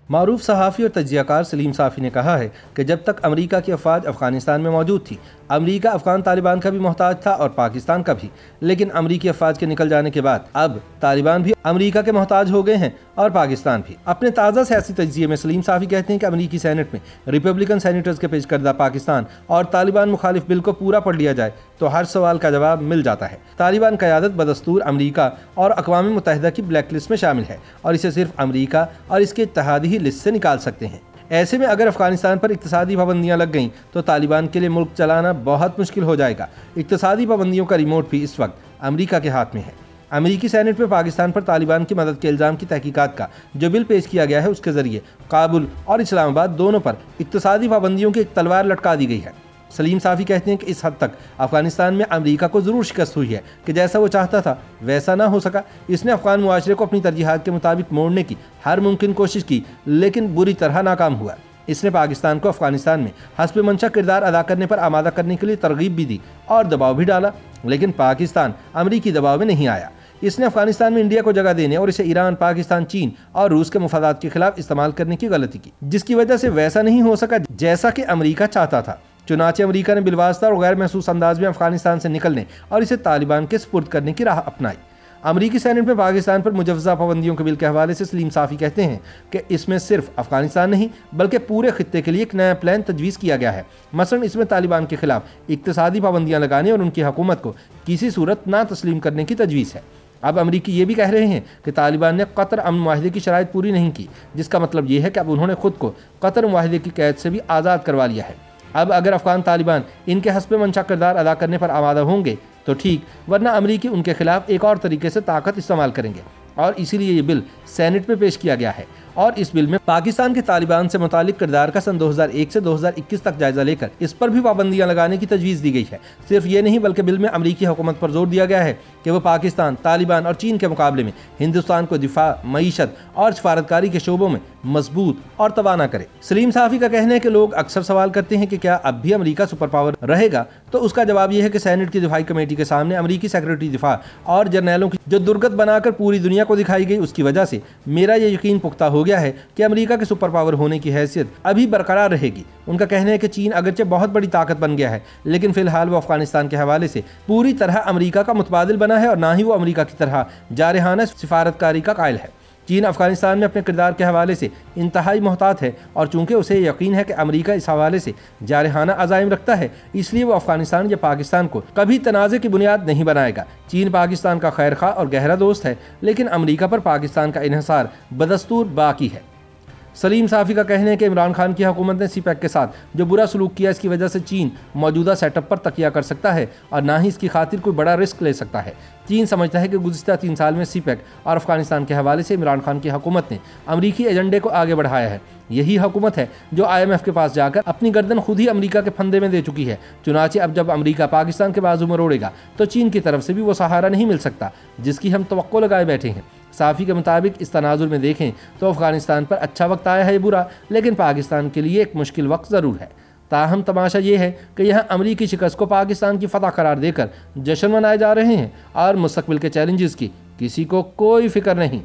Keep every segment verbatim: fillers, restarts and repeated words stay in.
मारूफ सहाफ़ी और तज्ज़ियाकार सलीम साफ़ी ने कहा है कि जब तक अमेरिका की अफ़वाज अफ़गानिस्तान में मौजूद थी, अमेरिका अफ़गान तालिबान का भी मोहताज था और पाकिस्तान का भी। लेकिन अमेरिकी अफ़वाज के निकल जाने के बाद अब तालिबान भी अमेरिका के मोहताज हो गए हैं और पाकिस्तान भी। अपने ताज़ा सियासी तज्ज़िये में सलीम साफ़ी कहते हैं कि अमेरिकी सेनेट में रिपब्लिकन सेनेटर्स के पेश करदा पाकिस्तान और तालिबान मुखालिफ बिल को पूरा पढ़ लिया जाए तो हर सवाल का जवाब मिल जाता है। तालिबान क़यादत बदस्तूर अमेरिका और अक़वाम मुत्तहिदा की ब्लैक लिस्ट में शामिल है और इसे सिर्फ अमेरिका और इसके इत्तेहादी ही लिस्ट से निकाल सकते हैं। ऐसे में अगर अफगानिस्तान पर इक़्तिसादी पाबंदियां लग गईं तो तालिबान के लिए मुल्क चलाना बहुत मुश्किल हो जाएगा। इक़्तिसादी पाबंदियों का रिमोट भी इस वक्त अमेरिका के हाथ में है। अमेरिकी सेनेट में पाकिस्तान पर तालिबान की मदद के इल्ज़ाम की तहकीकात का जो बिल पेश किया गया है, उसके ज़रिए काबुल और इस्लामाबाद दोनों पर इक़्तिसादी पाबंदियों की एक तलवार लटका दी गई है। सलीम साफ़ी कहते हैं कि इस हद तक अफगानिस्तान में अमेरिका को ज़रूर शिकस्त हुई है कि जैसा वो चाहता था वैसा ना हो सका। इसने अफ़गान मुआशरे को अपनी तरजीहात के मुताबिक मोड़ने की हर मुमकिन कोशिश की, लेकिन बुरी तरह नाकाम हुआ। इसने पाकिस्तान को अफगानिस्तान में हस्ब मंशा किरदार अदा करने पर आमादा करने के लिए तरगीब भी दी और दबाव भी डाला, लेकिन पाकिस्तान अमरीकी दबाव में नहीं आया। इसने अफगानिस्तान में इंडिया को जगह देने और इसे ईरान, पाकिस्तान, चीन और रूस के मुफादात के खिलाफ इस्तेमाल करने की गलती की, जिसकी वजह से वैसा नहीं हो सका जैसा कि अमरीका चाहता था। चुनाचे अमरीका ने बिलवास्ता और गैर महसूस अंदाज में अफगानिस्तान से निकलने और इसे तालिबान के सुपुर्द करने की राह अपनाई। अमरीकी सेनेट में पाकिस्तान पर मुजव्वज़ा पाबंदियों के बिल के हवाले से सलीम साफ़ी कहते हैं कि इसमें सिर्फ अफगानिस्तान नहीं बल्कि पूरे खित्ते के लिए एक नया प्लान तजवीज़ किया गया है। मसलन इसमें तालिबान के खिलाफ इक़्तिसादी पाबंदियाँ लगाने और उनकी हुकूमत को किसी सूरत ना तस्लीम करने की तजवीज़ है। अब अमरीकी ये भी कह रहे हैं कि तालिबान ने कतर अमन मुआहिदे की शराइत पूरी नहीं की, जिसका मतलब ये है कि अब उन्होंने खुद को कतर मुआहिदे की कैद से भी आज़ाद करवा लिया है। अब अगर अफगान तालिबान इनके हस्ब मंशा किरदार अदा करने पर आमादा होंगे तो ठीक, वरना अमरीकी उनके खिलाफ एक और तरीके से ताकत इस्तेमाल करेंगे और इसीलिए ये बिल सेनेट में पेश किया गया है। और इस बिल में पाकिस्तान के तालिबान से मुतालिक किरदार का सन दो हज़ार एक से दो हज़ार इक्कीस तक जायजा लेकर इस पर भी पाबंदियां लगाने की तजवीज़ दी गई है। सिर्फ ये नहीं बल्कि बिल में अमरीकी हुकूमत पर जोर दिया गया है कि वह पाकिस्तान, तालिबान और चीन के मुकाबले में हिंदुस्तान को दिफा, मईशत और सफारतकारी के शोबों में मजबूत और तवाना करे। सलीम साफ़ी का कहना है कि लोग अक्सर सवाल करते हैं कि क्या अब भी अमरीका सुपर पावर रहेगा, तो उसका जवाब यह है कि सेनेट की दिफाई कमेटी के सामने अमरीकी सेक्रेटरी दिफा और जर्नैलों की जो दुर्गत बनाकर पूरी दुनिया को दिखाई गई, उसकी वजह से मेरा यह यकीन पुख्ता हो गया है कि अमरीका के सुपर पावर होने की हैसियत अभी बरकरार रहेगी। उनका कहना है कि चीन अगरचे बहुत बड़ी ताकत बन गया है, लेकिन फिलहाल वो अफगानिस्तान के हवाले से पूरी तरह अमरीका का मुतबादिल बना है और ना ही वो अमरीका की तरह जारहाना सिफारतकारी का कायल है। चीन अफगानिस्तान में अपने किरदार के हवाले से इंतहाई मोहतात है और चूंकि उसे यकीन है कि अमरीका इस हवाले से जारहाना अज़ाइम रखता है, इसलिए वो अफगानिस्तान या पाकिस्तान को कभी तनाज़े की बुनियाद नहीं बनाएगा। चीन पाकिस्तान का खैर खा और गहरा दोस्त है, लेकिन अमरीका पर पाकिस्तान का इन्हिसार बदस्तूर बाकी है। सलीम साफ़ी का कहना है कि इमरान खान की हुकूमत ने सी पैक के साथ जो बुरा सलूक किया, इसकी वजह से चीन मौजूदा सेटअप पर तकिया कर सकता है और ना ही इसकी खातिर कोई बड़ा रिस्क ले सकता है। चीन समझता है कि गुज़िश्ता तीन साल में सी पैक और अफगानिस्तान के हवाले से इमरान खान की हुकूमत ने अमरीकी एजेंडे को आगे बढ़ाया है। यही हुकूमत है जो आई एम एफ के पास जाकर अपनी गर्दन खुद ही अमरीका के फंदे में दे चुकी है। चुनाचे अब जब अमरीका पाकिस्तान के बाजू मरोड़ेगा तो चीन की तरफ से भी वो सहारा नहीं मिल सकता जिसकी हम तवक्को लगाए बैठे हैं। साफ़ी के मुताबिक इस तनाजुर में देखें तो अफगानिस्तान पर अच्छा वक्त आया है बुरा, लेकिन पाकिस्तान के लिए एक मुश्किल वक्त ज़रूर है। ताहम तमाशा ये है कि यहाँ अमरीकी शिकस्त को पाकिस्तान की फतह करार देकर जश्न मनाए जा रहे हैं और मुस्तकबिल के चैलेंजेस की किसी को कोई फिक्र नहीं।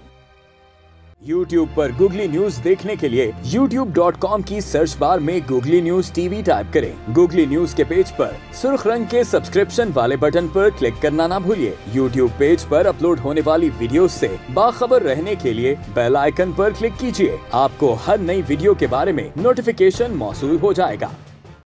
यूट्यूब पर गूगली न्यूज देखने के लिए यूट्यूब डॉट कॉम की सर्च बार में गूगली न्यूज टीवी टाइप करें। गूगली न्यूज के पेज पर सुर्ख रंग के सब्सक्रिप्शन वाले बटन पर क्लिक करना ना भूलिए। यूट्यूब पेज पर अपलोड होने वाली वीडियोस से बाखबर रहने के लिए बेल आइकन पर क्लिक कीजिए। आपको हर नई वीडियो के बारे में नोटिफिकेशन मौसूल हो जाएगा।